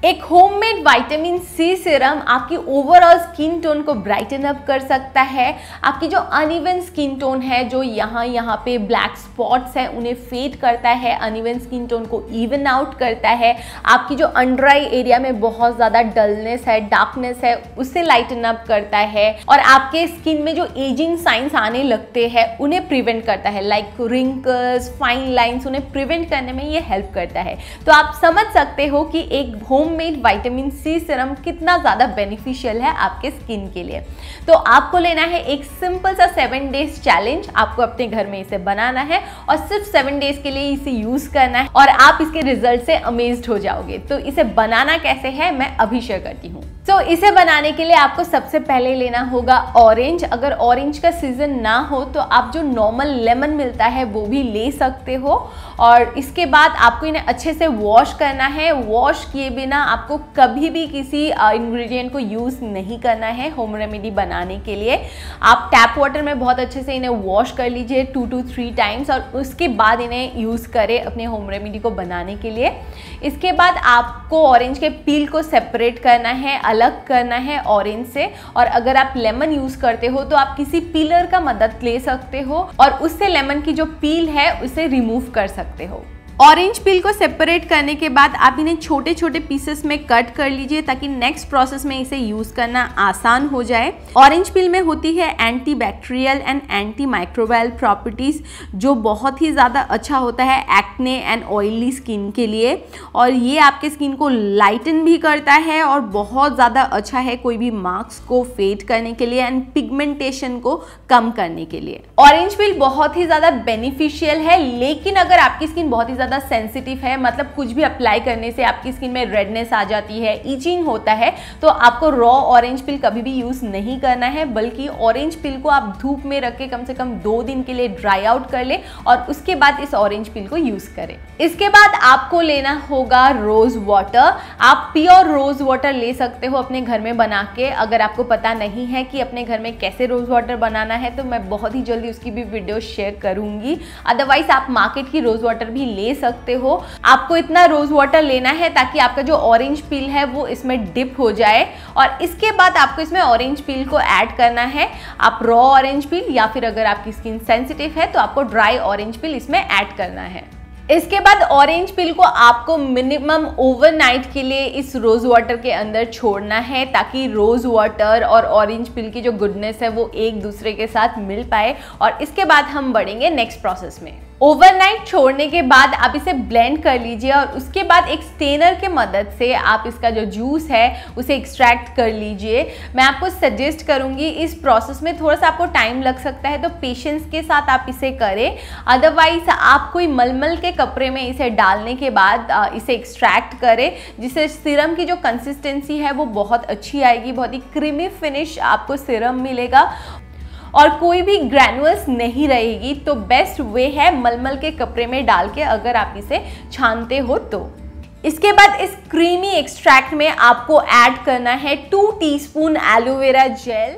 एक homemade vitamin C serum आपकी overall skin tone को ब्राइटन अप कर सकता है। आपकी जो अनइवन स्किन टोन है, जो यहाँ पे ब्लैक स्पॉट्स हैं, उन्हें फेड करता है, अनइवन स्किन टोन को इवन आउट करता है। आपकी जो अंडर आई एरिया में बहुत ज़्यादा डलनेस है, डार्कनेस है, उसे लाइटन अप करता है। और आपके स्किन में जो एजिंग साइंस आने लगते हैं उन्हें प्रिवेंट करता है, लाइक रिंकल्स, फाइन लाइन्स, उन्हें प्रिवेंट करने में ये हेल्प करता है। तो आप समझ सकते हो कि एक होममेड विटामिन सी सीरम कितना ज़्यादा बेनिफिशियल है आपके स्किन के लिए। तो आपको लेना है एक सिंपल सा 7 डेज चैलेंज। आपको अपने घर में इसे बनाना है और सिर्फ 7 डेज के लिए इसे यूज़ करना है और आप इसके रिजल्ट से अमेज्ड हो जाओगे। तो इसे बनाना कैसे है मैं अभी शेयर करती हूँ। तो इसे बनाने के लिए आपको सबसे पहले लेना होगा ऑरेंज। अगर ऑरेंज का सीजन ना हो तो आप जो नॉर्मल लेमन मिलता है वो भी ले सकते हो। और इसके बाद आपको इन्हें अच्छे से वॉश करना है। वॉश किए बिना आपको कभी भी किसी इंग्रेडिएंट को यूज़ नहीं करना है होम रेमेडी बनाने के लिए। आप टैप वाटर में बहुत अच्छे से इन्हें वॉश कर लीजिए 2 to 3 टाइम्स और उसके बाद इन्हें यूज़ करें अपने होम रेमेडी को बनाने के लिए। इसके बाद आपको ऑरेंज के पील को सेपरेट करना है, अलग करना है ऑरेंज से। और अगर आप लेमन यूज़ करते हो तो आप किसी पीलर का मदद ले सकते हो और उससे लेमन की जो पील है उसे रिमूव कर सकते हो। ऑरेंज पील को सेपरेट करने के बाद आप इन्हें छोटे छोटे पीसेस में कट कर लीजिए ताकि नेक्स्ट प्रोसेस में इसे यूज़ करना आसान हो जाए। ऑरेंज पील में होती है anti bacterial and anti microbial properties, जो बहुत ही ज़्यादा अच्छा होता है एक्ने एंड ऑयली स्किन के लिए। और ये आपके स्किन को लाइटन भी करता है और बहुत ज़्यादा अच्छा है कोई भी मार्क्स को फेड करने के लिए एंड पिगमेंटेशन को कम करने के लिए। ऑरेंज पील बहुत ही ज़्यादा बेनिफिशियल है, लेकिन अगर आपकी स्किन बहुत ही ज़्यादा सेंसिटिव है, मतलब कुछ भी अप्लाई करने से आपकी स्किन में रेडनेस आ जाती है, इचिंग होता है, तो आपको रॉ ऑरेंज पील कभी भी यूज़ नहीं करना है। बल्कि ऑरेंज पील को आप धूप में रख के कम से कम 2 दिन के लिए ड्राई आउट कर ले और उसके बाद इस ऑरेंज पील को यूज़ करें। इसके बाद आपको लेना होगा रोज़ वाटर। आप प्योर रोज़ वाटर ले सकते हो अपने घर में बना के। अगर आपको पता नहीं है कि अपने घर में कैसे रोज़ वाटर बनाना है तो मैं बहुत ही जल्दी उसकी भी वीडियो शेयर करूँगी। अदरवाइज आप मार्केट की रोज़ वाटर भी ले सकते हो। आपको इतना रोज वाटर लेना है ताकि आपका जो ऑरेंज पील है वो इसमें डिप हो जाए और इसके बाद आपको इसमें ऑरेंज पील को ऐड करना है। आप रॉ ऑरेंज पील या फिर अगर आपकी स्किन सेंसिटिव है तो आपको ड्राई ऑरेंज पील इसमें ऐड करना है। इसके बाद ऑरेंज पील को आपको मिनिमम ओवरनाइट के लिए इस रोज़ वाटर के अंदर छोड़ना है ताकि रोज़ वाटर और ऑरेंज पील की जो गुडनेस है वो एक दूसरे के साथ मिल पाए। और इसके बाद हम बढ़ेंगे नेक्स्ट प्रोसेस में। ओवरनाइट छोड़ने के बाद आप इसे ब्लेंड कर लीजिए और उसके बाद एक स्टेनर के मदद से आप इसका जो जूस है उसे एक्सट्रैक्ट कर लीजिए। मैं आपको सजेस्ट करूंगी, इस प्रोसेस में थोड़ा सा आपको टाइम लग सकता है तो पेशेंस के साथ आप इसे करें। अदरवाइज आप कोई मलमल के कपड़े में इसे डालने के बाद इसे एक्सट्रैक्ट करें, जिससे सीरम की जो कंसिस्टेंसी है वो बहुत अच्छी आएगी। बहुत ही क्रीमी फिनिश आपको सीरम मिलेगा और कोई भी ग्रैनुअल्स नहीं रहेगी। तो बेस्ट वे है मलमल के कपड़े में डाल के अगर आप इसे छानते हो तो। इसके बाद इस क्रीमी एक्सट्रैक्ट में आपको ऐड करना है 2 टीस्पून एलोवेरा जेल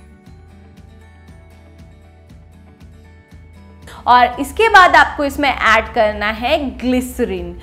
और इसके बाद आपको इसमें ऐड करना है ग्लिसरीन।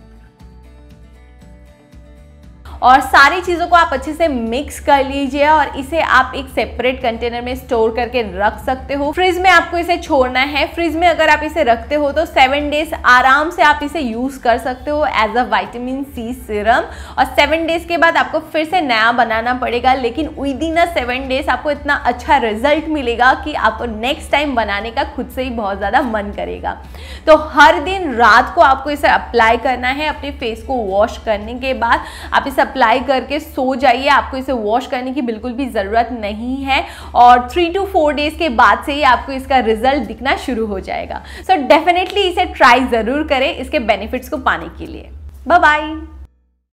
और सारी चीज़ों को आप अच्छे से मिक्स कर लीजिए और इसे आप एक सेपरेट कंटेनर में स्टोर करके रख सकते हो। फ्रिज में आपको इसे छोड़ना है। फ्रिज में अगर आप इसे रखते हो तो 7 डेज आराम से आप इसे यूज़ कर सकते हो as a vitamin C serum. और 7 डेज के बाद आपको फिर से नया बनाना पड़ेगा, लेकिन विद इन 7 डेज आपको इतना अच्छा रिजल्ट मिलेगा कि आपको नेक्स्ट टाइम बनाने का खुद से ही बहुत ज़्यादा मन करेगा। तो हर दिन रात को आपको इसे अप्लाई करना है। अपने फेस को वॉश करने के बाद आप इसे अप्लाई करके सो जाइए। आपको इसे वॉश करने की बिल्कुल भी ज़रूरत नहीं है और 3 to 4 डेज के बाद से ही आपको इसका रिजल्ट दिखना शुरू हो जाएगा। सो डेफिनेटली इसे ट्राई ज़रूर करें इसके बेनिफिट्स को पाने के लिए। Bye bye.